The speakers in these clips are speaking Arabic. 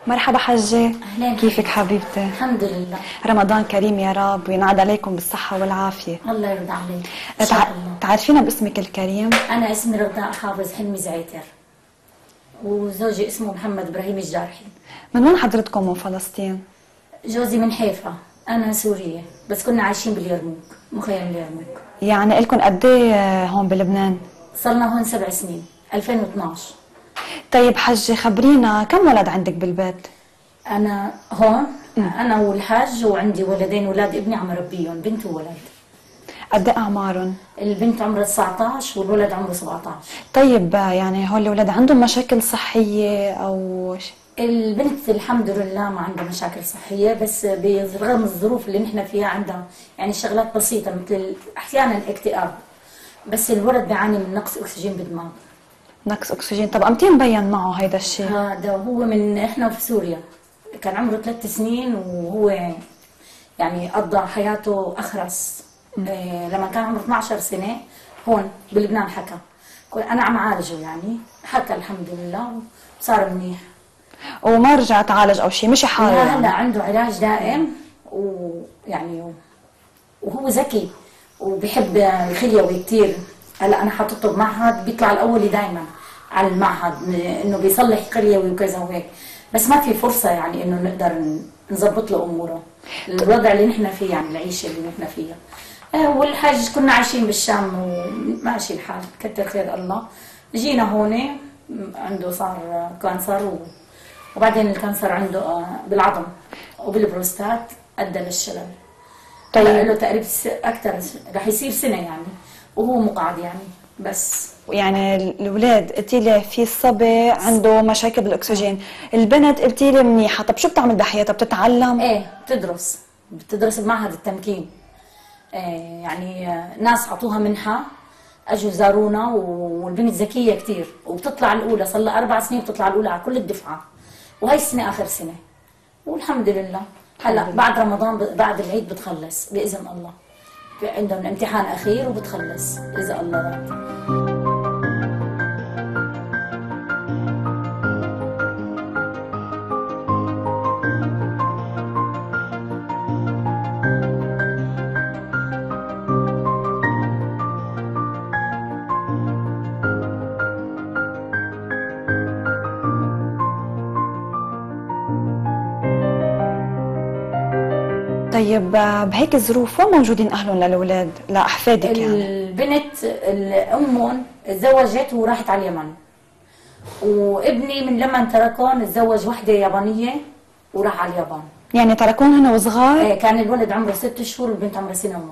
مرحبا حجة. أهلين. كيفك حبيبتي؟ الحمد لله. رمضان كريم يا رب وينعاد عليكم بالصحة والعافية. الله يرضى عليك إن شاء الله. تعرفينا باسمك الكريم؟ أنا اسمي رضاء حافظ حلمي زعيتر، وزوجي اسمه محمد إبراهيم الجارحي. من وين حضرتكم من فلسطين؟ جوزي من حيفا، أنا سورية بس كنا عايشين باليرموك، مخيم اليرموك. يعني إلكم قد ايه هون بلبنان؟ صرنا هون 7 سنين، 2012. طيب حجة خبرينا كم ولد عندك بالبيت؟ أنا هون أنا والحاج وعندي ولدين، ولاد ابني عم ربيهم، بنت وولد. قد ايه أعمارهم؟ البنت عمرها 19 والولد عمره 17. طيب يعني هول الولاد عندهم مشاكل صحية أو البنت الحمد لله ما عندها مشاكل صحية، بس برغم الظروف اللي نحن فيها عندها يعني شغلات بسيطة مثل أحيانا اكتئاب، بس الولد بيعاني من نقص أكسجين بالدماغ. نقص أكسجين؟ طب أمتى مبين معه هيدا الشيء؟ هذا هو من إحنا في سوريا، كان عمره 3 سنين وهو يعني قضى حياته أخرس. لما كان عمره 12 سنة هون بلبنان حكى، أنا عم عالجه يعني، حكى الحمد لله وصار منيح. وما رجع تعالج او شيء؟ مشي حاله؟ لا هلا عنده علاج دائم، ويعني وهو ذكي وبحب الخليوي كثير. هلا انا حاطته بمعهد بيطلع الاولي دائما على المعهد، انه بيصلح خليوي وكذا وهيك، بس ما في فرصه يعني انه نقدر نظبط له اموره، الوضع اللي نحن فيه يعني العيشه اللي نحن فيها. والحاج كنا عايشين بالشام وماشي الحال كتر خير الله. جينا هون عنده صار كانسر وبعدين الكانسر عنده بالعظم وبالبروستات ادى للشلل. طيب له تقريبا اكثر، رح يصير سنه يعني، وهو مقعد يعني. بس يعني الاولاد قلتي لي في الصبي عنده مشاكل بالاكسجين، البنت قلتي لي منيحه، طب شو بتعمل بحياتها؟ بتتعلم؟ ايه بتدرس بمعهد التمكين. يعني ناس عطوها منحه، اجوا زارونا، والبنت ذكيه كثير وبتطلع الاولى، صار لها 4 سنين بتطلع الاولى على كل الدفعه، وهي السنه اخر سنه والحمد لله. هلا بعد رمضان بعد العيد بتخلص باذن الله، في عندهم امتحان اخير وبتخلص اذا الله رد. طيب بهيك الظروف وين موجودين اهلهم للاولاد لاحفادك؟ يعني البنت امهم تزوجت وراحت على اليمن، وابني من لما تركون تزوج وحده يابانيه وراح على اليابان. يعني تركون هنا وصغار؟ ايه، كان الولد عمره 6 شهور والبنت عمرها 1.5 سنة.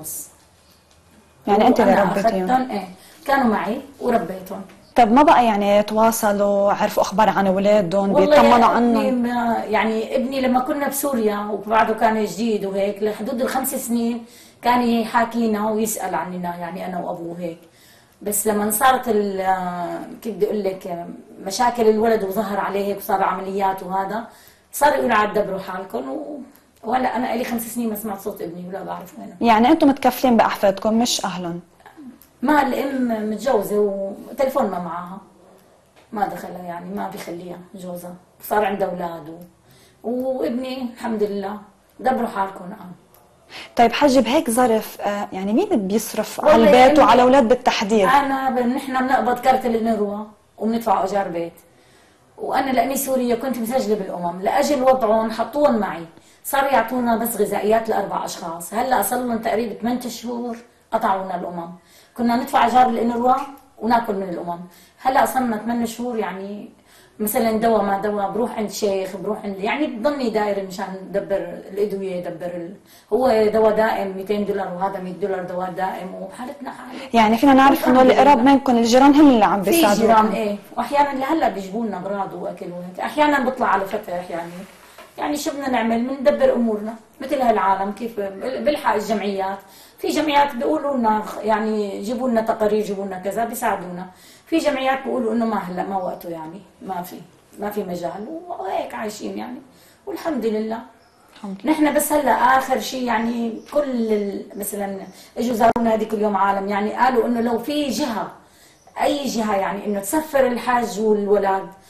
يعني انت اللي ربيتيهم؟ ايه، كانوا معي وربيتهم. طب ما بقى يعني تواصلوا، عرفوا اخبار عن اولادهم، بيطمنوا عنهم؟ يعني ابني لما كنا بسوريا وبعده كان جديد وهيك لحدود ال5 سنين كان يحاكينا ويسال عننا، يعني انا وابوه هيك. بس لما صارت كيف بدي اقول لك مشاكل الولد وظهر عليه هيك وصار عمليات وهذا، صار يقولوا عاد دبروا حالكم. وهلا انا لي 5 سنين ما سمعت صوت ابني ولا بعرف وينه. يعني انتم متكفلين باحفادكم مش اهلهم؟ ما الام متجوزه وتليفون ما معاها، ما دخلها يعني ما بيخليها جوزها، صار عندها اولاد وابني الحمد لله دبروا حالكم. طيب حجي بهيك ظرف يعني مين بيصرف على البيت وعلى الاولاد بالتحديد؟ نحن بنقبض كارت الانروا وبندفع اجار بيت، وانا لاني سوريه كنت مسجله بالامم، لاجل وضعهم حطوهم معي، صار يعطونا بس غذائيات ل4 اشخاص. هلا صار لهم تقريبا 8 شهور قطعونا الامم، كنا ندفع اجار الانروا وناكل من الامم. هلا صرنا 8 شهور يعني مثلا دواء ما دواء بروح عند شيخ، بروح عند يعني بضلني داير مشان دبر الادويه، دبر هو دواء دائم $200 وهذا $100 دواء دائم، وحالتنا حاله. يعني فينا نعرف انه اللي قراب منكم الجيران هم اللي عم بيساعدوكم؟ في جيران ايه، واحيانا لهلا بيجيبوا لنا اغراض واكل وهيك، احيانا بطلع على فتح يعني شو بدنا نعمل، بندبر امورنا مثل هالعالم. كيف بلحق الجمعيات، في جمعيات بيقولوا لنا يعني جيبوا لنا تقارير، جيبوا لنا كذا، بيساعدونا. في جمعيات بيقولوا انه ما هلا ما وقته، يعني ما في مجال، وهيك عايشين يعني والحمد لله. نحن بس هلا اخر شيء يعني كل مثلا اجوا زارونا هذيك اليوم عالم، يعني قالوا انه لو في جهه اي جهه يعني انه تسفر الحاج والولاد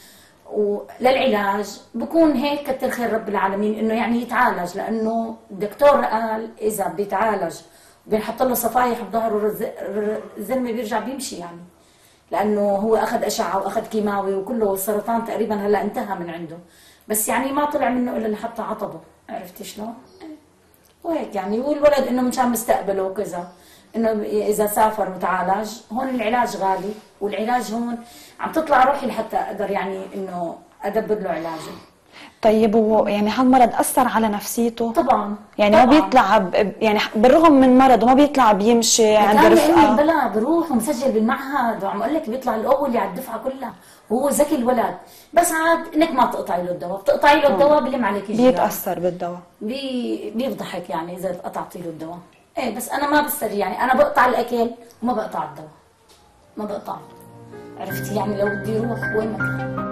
وللعلاج بكون هيك كتر خير رب العالمين انه يعني يتعالج، لانه الدكتور قال اذا بيتعالج بينحط له صفايح بظهره الزلمه بيرجع بيمشي يعني، لانه هو اخذ اشعه واخذ كيماوي وكله السرطان تقريبا هلا انتهى من عنده، بس يعني ما طلع منه الا اللي حتى عطبه، عرفتي شلون؟ وهيك يعني. والولد انه مشان مستقبله وكذا، انه اذا سافر وتعالج هون العلاج غالي، والعلاج هون عم تطلع روحي لحتى اقدر يعني انه ادبر له علاجه. طيب يعني هالمرض اثر على نفسيته؟ طبعا يعني طبعا. ما بيطلع يعني بالرغم من مرضه ما بيطلع بيمشي عند رفقه؟ بلا بروح ومسجل بالمعهد، وعم اقول لك بيطلع الاول على الدفعه كلها، وهو ذكي الولد، بس عاد انك ما تقطعي له الدواء، بتقطعي له الدواء بلم عليك الجيران، بيتاثر بالدواء، بيفضحك يعني اذا قطعتي له الدواء. ايه بس انا ما بستري يعني، انا بقطع الاكل وما بقطع الدواء، ما بقطع، عرفتي يعني لو بدي اروح وين ما كان.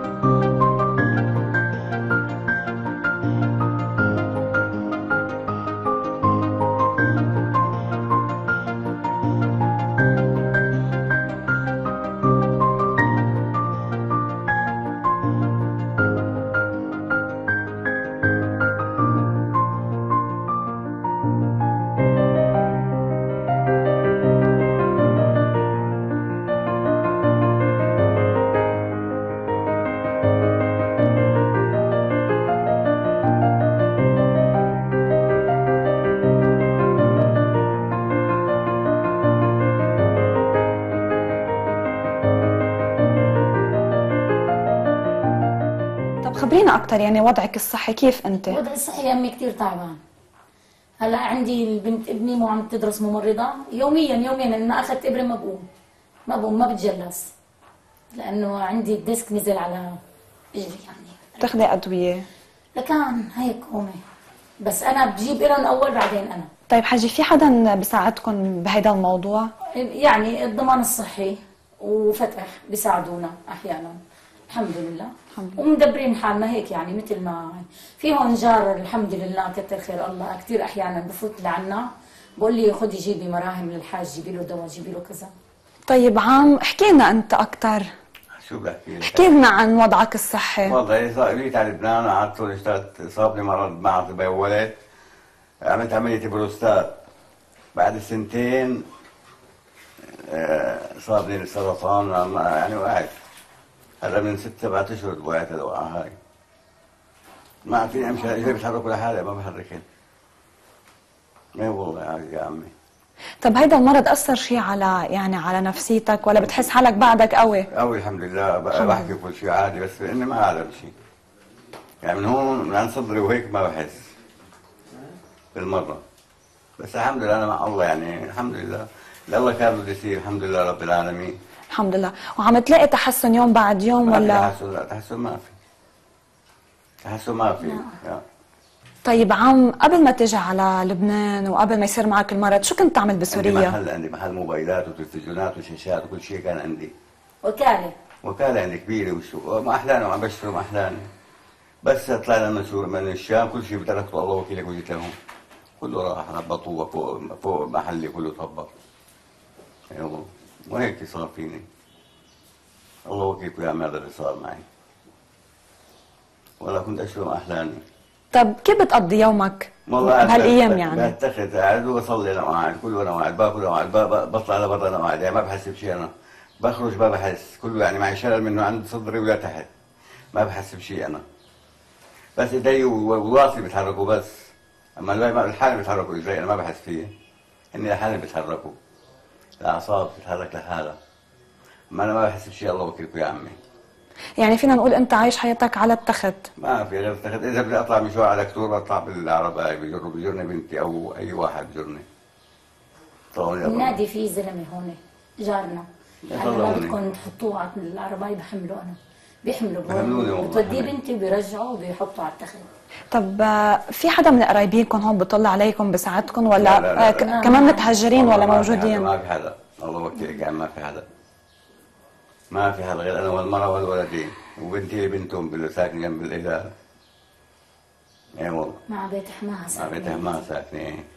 خبرينا اكثر يعني وضعك الصحي كيف انت؟ وضعي الصحي امي كثير تعبان. هلا عندي البنت ابني مو عم تدرس ممرضه، يوميا انا اخذت ابره ما بتجلس، لانه عندي الديسك نزل على اجري يعني. بتاخذي ادويه؟ لكان هيك قومي، بس انا بجيب لهم اول بعدين انا. طيب حاجي في حدا بيساعدكم بهيدا الموضوع؟ يعني الضمان الصحي وفتح بيساعدونا احيانا الحمد لله، ومدبرين حالنا هيك يعني. مثل ما في هون جار الحمد لله كتر خير الله، كثير احيانا بفوت لعنا بقول لي خذي جيبي مراهم للحاج، جيبي له دواء، جيبي له كذا. طيب احكي لنا انت اكثر، شو بحكي لك؟ احكي لنا عن وضعك الصحي. وضعي جيت على لبنان، قعدت طول اشتغلت، صابني مرض معصب ولد، عملت عملية بروستات، بعد سنتين صابني السرطان يعني وقعت. هلا من 6-7 اشهر وقعت الوقعة هاي، ما فيني امشي، رجلي بتحرك لحالي ما بحركن. اي والله يا عمي. طب هيدا المرض اثر شيء على نفسيتك، ولا بتحس حالك بعدك قوي؟ قوي الحمد لله، بحكي كل شيء عادي، بس اني ما اعلم شيء يعني. من هون من عند صدري وهيك ما بحس بالمره، بس الحمد لله انا مع الله يعني، الحمد لله الله كان بده يصير، الحمد لله رب العالمين. الحمد لله. وعم تلاقي تحسن يوم بعد يوم ولا؟ لا تحسن ما في، تحسن ما في. طيب قبل ما تيجي على لبنان وقبل ما يصير معك المرض شو كنت تعمل بسوريا؟ عندي محل موبايلات وتلفزيونات وشاشات وكل شيء كان عندي. وكالة عندي كبيرة وما أحلاني وعم بشتري ما أحلاني، بس طلعنا من الشام كل شيء تركته الله وكيلك وجيت لهون، كله راح ربطوه فوق محلي كله تربط. ايوه وهيك صار فيني، الله وكيلك يا عمي هذا اللي صار معي، ولا كنت اشرب احلامي. طب كيف بتقضي يومك بهالايام يعني؟ بتخذ قاعد وبصلي انا قاعد، كله انا قاعد، باكل انا قاعد، بطلع لبرا انا قاعد، يعني ما بحس بشيء انا، بخرج ما بحس، كله يعني معي شلل منه عند صدري ولا تحت، ما بحس بشيء انا، بس ايدي وراسي بيتحركوا بس، اما الحالة بيتحركوا ازاي انا ما بحس فيه، اني لحالي بيتحركوا، الاعصاب بتتحرك لحالها، اما انا ما بحس بشيء الله وكيلكم يا عمي. يعني فينا نقول انت عايش حياتك على التخت؟ ما في غير التخت، اذا بدي اطلع مشوار على دكتور بطلع بالعربية بجرني بنتي او اي واحد بجرني. النادي في زلمه هون جارنا، هلا ما بدكم تحطوه على العربية بحمله انا، بيحملوا بتوديه بنتي وبيرجعوا وبيحطوا على التخت. طب في حدا من قرايبينكم هون بيطلع عليكم بيساعدكم ولا لا كمان متهجرين ولا موجودين؟ ما في حدا، الله وكيلك يعني ما في حدا، ما في حدا غير انا والمرأة والولدين وبنتي بنتهم ساكنة جنب الإدارة. اي والله مع بيت حماها ساكنة. مع بيت حماها ساكنة.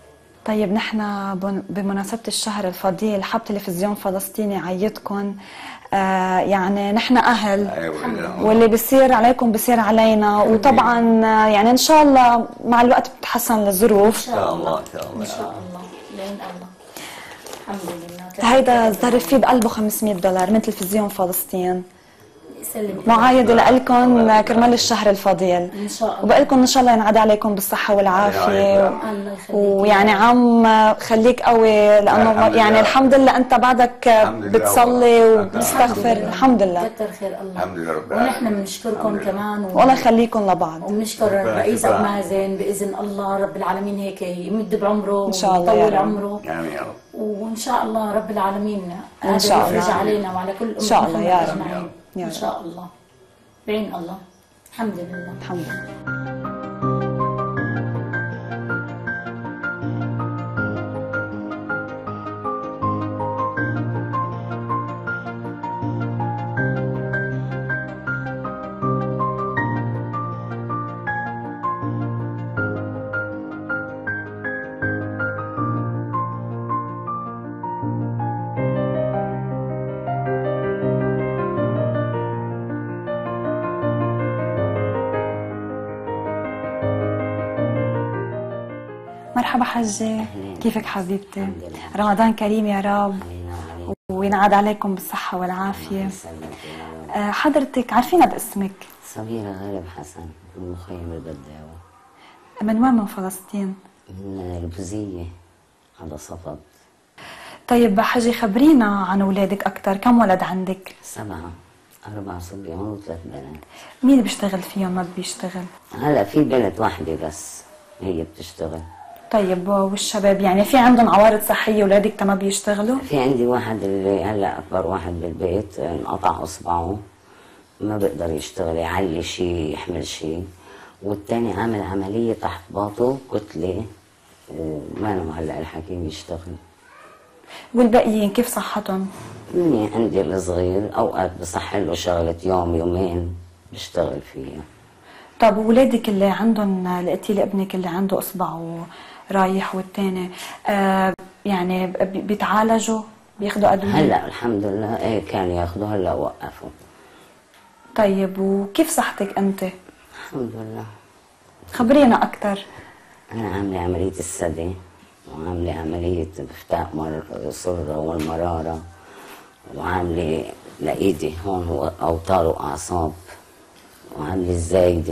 طيب نحن بمناسبة الشهر الفضيل حب تلفزيون فلسطيني يعيدكم. يعني نحن أهل، واللي بيصير عليكم بيصير علينا، وطبعا يعني إن شاء الله مع الوقت بتتحسن الظروف. ان شاء الله ان شاء الله ان شاء الله لين الله. الحمد لله. هيدا الظرف فيه بقلبه $500 من تلفزيون فلسطين، يسلمك. معايدة لكم كرمال الشهر الفضيل، ان شاء الله. وبقول لكم ان شاء الله ينعاد عليكم بالصحة والعافية. الله يخليك. ويعني عم خليك قوي، لانه يعني الحمد لله انت بعدك بتصلي وبتستغفر. الحمد لله. كتر خير الله. الحمد لله رب ونحن بنشكركم كمان والله يخليكم لبعض. وبنشكر الرئيس ابو مازن باذن الله رب العالمين هيك يمد بعمره ان شاء الله ويطول عمره. امين يا رب. وان شاء الله رب العالمين إن شاء الله. يفرج علينا وعلى كل إن شاء الله يا رب. اجمعين يا ان رب. شاء الله بعين الله. الحمد لله. الحمد لله. مرحبا حجة، كيفك حبيبتي؟ رمضان كريم يا رب، وينعاد عليكم بالصحة والعافية. حضرتك عارفينا باسمك؟ صغيرة غالب حسن من مخيم البداوة. من وين من فلسطين؟ من البوزية على صفد. طيب حجة خبرينا عن أولادك أكثر، كم ولد عندك؟ 7، 4 صبيان و3 بنات. مين بيشتغل فيهم ما بيشتغل؟ هلا في بنت واحدة بس هي بتشتغل. طيب والشباب يعني في عندهم عوارض صحية أولادك ما بيشتغلوا؟ في عندي واحد اللي هلا أكبر واحد بالبيت انقطع إصبعه، ما بيقدر يشتغل، يعلي شيء يحمل شيء، والثاني عامل عملية تحت باطه كتلة وما له هلا الحكيم يشتغل. والباقيين كيف صحتهم؟ مني عندي الصغير اوقات بصح له شغله يوم يومين بشتغل فيها. طب وولادك اللي عندهم، لقيتي لي ابنك اللي عنده اصبعه رايح والثاني يعني بيتعالجوا بياخذوا ادويه؟ هلا الحمد لله ايه كان ياخذوا، هلا وقفوا. طيب وكيف صحتك انت؟ الحمد لله. خبرينا اكثر. انا عامله عمليه الثدي، وعامله عمليه افتاء السره والمراره، وعامله لايدي هون اوتار واعصاب، وعامله الزايده.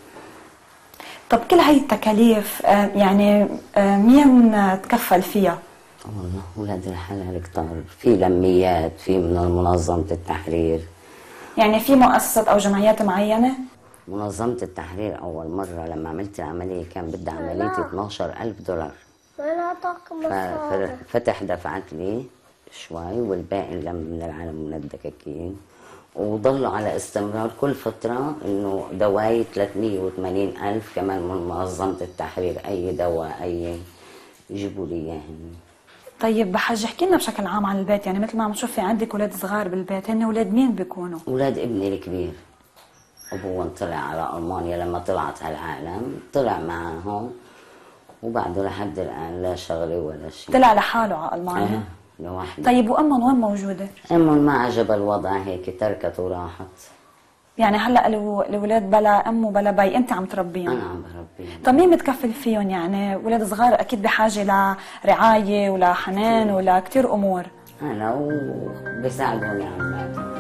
طب كل هاي التكاليف يعني مين تكفل فيها؟ والله ولاد الحلال كتار، في لميات، في من منظمه التحرير. يعني في مؤسسات او جمعيات معينه؟ منظمه التحرير اول مره لما عملت العمليه كان بدها عمليه $12,000. ففتح دفعت لي شوي والباقي من العالم من الدكاكين، وضلوا على استمرار كل فترة انه دواي 380,000 كمان من منظمة التحرير، اي دواء اي يجيبوا لي اياه. طيب حاج احكي لنا بشكل عام عن البيت، يعني مثل ما عم نشوف في عندك اولاد صغار بالبيت، هن اولاد مين بيكونوا؟ اولاد ابني الكبير، ابوه طلع على المانيا لما طلعت هالعالم، طلع معهم وبعده لحد الان لا شغله ولا شيء. طلع لحاله على المانيا؟ لوحده. طيب وامهم وين موجوده؟ امهم ما عجب الوضع هيك تركت وراحت. يعني هلا الاولاد بلا ام وبلا بي، انت عم تربيهم؟ انا عم بربيهم. طب مين متكفل فيهم؟ يعني اولاد صغار اكيد بحاجه لرعايه ولا حنان ولا كثير امور. انا وبساعدهم عماتهم.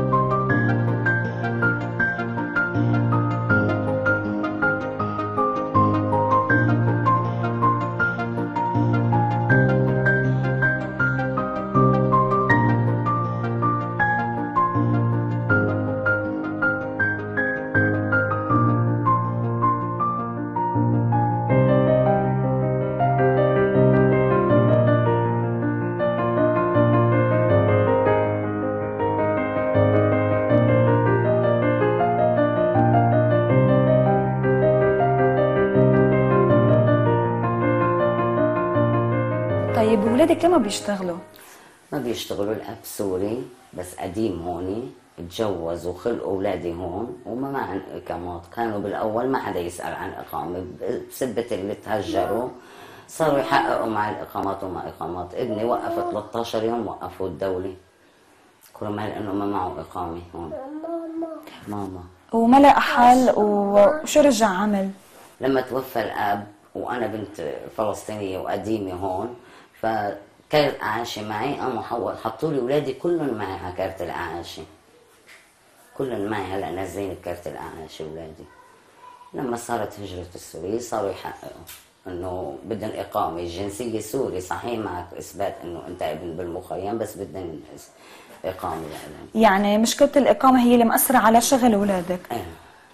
طيب ولادك ليه ما بيشتغلوا؟ ما بيشتغلوا، الاب سوري بس قديم هون، اتجوز وخلقوا اولادي هون وما معن اقامات، كانوا بالاول ما حدا يسال عن اقامه بسبه اللي تهجروا صاروا يحققوا مع الإقامات وما إقامات. ابني وقف 13 يوم، وقفوا الدولة كرمال إنه ما معه إقامة هون. ماما وما لقى حل، وشو رجع عمل؟ لما توفى الأب وأنا بنت فلسطينية وقديمة هون، فكارت إعاشة معي، قاموا حطوا لي أولادي كلهم معي على كارت الإعاشة، كلهم معي هلا نازلين بكارت الإعاشة أولادي. لما صارت هجرة السورية صاروا يحققوا إنه بدهم إقامة، الجنسية سوري صحيح، معك إثبات إنه أنت ابن بالمخيم، بس بدهم إقامة لهم. يعني مشكلة الإقامة هي اللي مأثرة على شغل أولادك؟ إيه.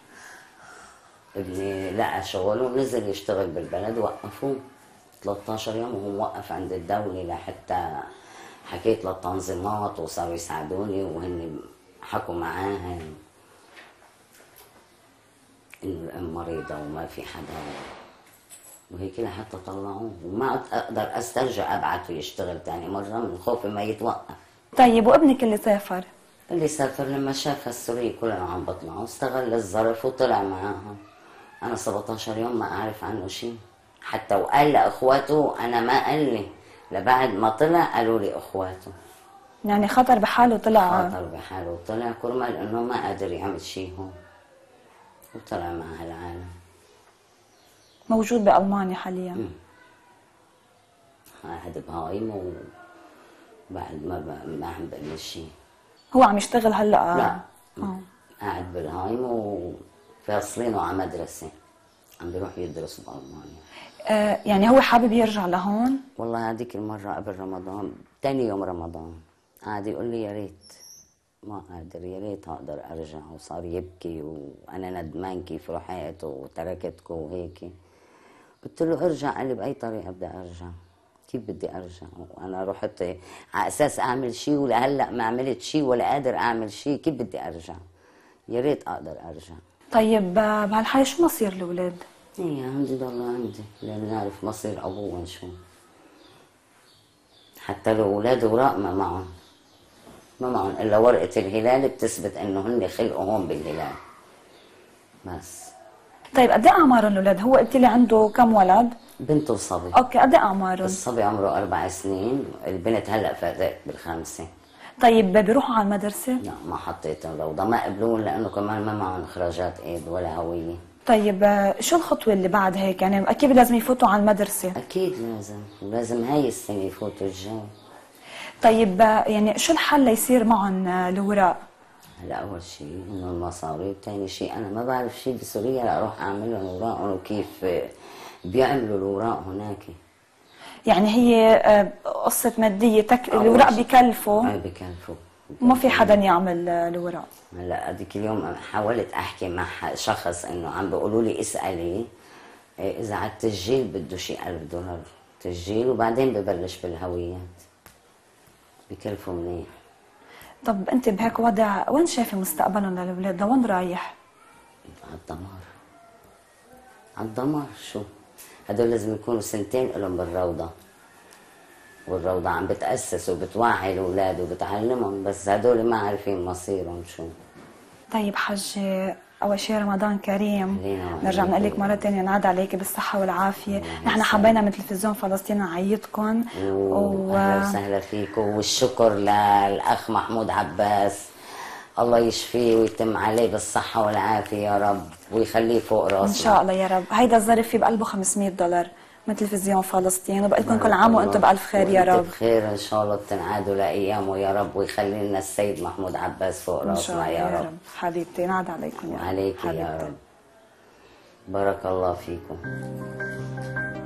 ابني لقى شغل ونزل يشتغل بالبلد، وقفوه 13 يوم وهو موقف عند الدولة، لحتى حكيت للتنظيمات وصاروا يساعدوني، وهن حكوا معاها انه الام مريضة وما في حدا، وهيك لحتى طلعوه، وما اقدر استرجع ابعته يشتغل تاني مرة من خوفي ما يتوقف. طيب وابنك اللي سافر؟ اللي سافر لما شاف السورية كلهم عم بطلعوا استغل الظرف وطلع معاهم. أنا 17 يوم ما أعرف عنه شيء، حتى وقال لأخواته، أنا ما قال لي، لبعد ما طلع قالوا لي أخواته. يعني خطر بحاله طلع؟ خطر بحاله وطلع كرمال إنه ما قادر يعمل شيء هون، وطلع مع هالعالم. موجود بألمانيا حاليا؟ قاعد بهايم، وبعد ما عم بعمل شيء. هو عم يشتغل هلا؟ لا قاعد بالهايم وفاصلينه على مدرسة، عم بيروح يدرس بألمانيا. يعني هو حابب يرجع لهون؟ والله هذيك المرة قبل رمضان، تاني يوم رمضان، قاعد يقول لي يا ريت ما قادر، يا ريت هقدر ارجع، وصار يبكي وانا ندمان كيف رحت وتركتكم وهيك. قلت له ارجع، قال لي باي طريقة بدي ارجع؟ كيف بدي ارجع وانا رحت على اساس اعمل شيء، ولهلا ما عملت شيء ولا قادر اعمل شيء، كيف بدي ارجع؟ يا ريت اقدر ارجع. طيب بهالحالة شو مصير الاولاد؟ ايه عندي ضل عندي، لان نعرف مصير ابوهم شو. حتى لو اولاد اوراق ما معهم الا ورقة الهلال بتثبت انه هن خلقوا هون بالهلال بس. طيب قد ايه اعمارهم الاولاد؟ هو قلت لي عنده كم ولد؟ بنت وصبي. اوكي، قد ايه اعمارهم؟ الصبي عمره 4 سنين، البنت هلا فاتت بال5. طيب بيروحوا على المدرسة؟ لا ما حطيتهم روضة، ما قبلون لانه كمان ما معهم اخراجات ايد ولا هوية. طيب شو الخطوة اللي بعد هيك؟ يعني اكيد لازم يفوتوا على المدرسة. اكيد لازم هاي السنة يفوتوا الجاي. طيب يعني شو الحل ليصير معهم الاوراق؟ هلا اول شيء انه المصاري، ثاني شيء انا ما بعرف شيء بسوريا لاروح اعمل لهم اوراقهم وكيف بيعملوا الاوراق هناك. يعني هي قصة مادية الاوراق بكلفوا؟ اي بكلفوا، وما في حدا يعمل الاوراق. هلا هذيك اليوم حاولت احكي مع شخص انه عم بيقولوا لي اسالي اذا على التسجيل بده شيء $1000 تسجيل، وبعدين ببلش بالهويات، بكلفوا منيح. طب انت بهيك وضع وين شايفه مستقبلهم للاولاد؟ لوين رايح؟ على الدمار شو؟ هدول لازم يكونوا 2 سنين لهم بالروضة، والروضة عم بتأسس وبتوعي الأولاد وبتعلمهم، بس هدول ما عارفين مصيرهم شو. طيب حجة، أول شيء رمضان كريم، نرجع نقول لك مرة ثانية نعاد عليك بالصحة والعافية. نحن حبينا من تلفزيون فلسطين نعيدكم أهلا وسهلا فيكم، والشكر للأخ محمود عباس، الله يشفيه ويتم عليه بالصحة والعافية يا رب، ويخليه فوق راسنا إن شاء الله يا رب. هيدا الظرف فيه بقلبه $500 من تلفزيون فلسطين، وبقول لكم كل عام وانتم بألف خير يا رب. بخير ان شاء الله، بتنعادوا لايامه يا رب، ويخلي لنا السيد محمود عباس فوق راسنا يا رب. حبيبتي نعد عليكم يا رب. وعليك يا رب. بارك الله فيكم.